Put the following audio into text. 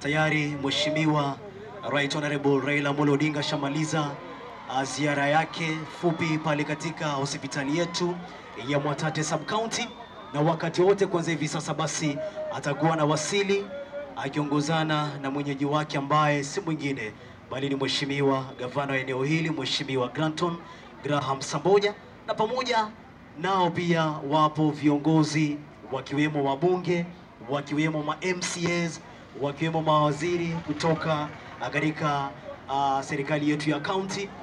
Tayari Mheshimiwa Right Honorable Raila Amolo Odinga shamaliza ziara yake fupi pale katika hospitali yetu ya Mwatate Sub County, na wakati wote kuanzia hivi sasa basi atakuwa na wasili akiongozana na mwenyeji wake ambaye si mwingine bali ni Mheshimiwa Gavana wa eneo hili Mheshimiwa Granton Graham Samboja, na pamoja nao pia wapo viongozi wakiwemo wabunge, wakiwemo ma MCAs, wakiwemo mawaziri kutoka katika serikali yetu ya county.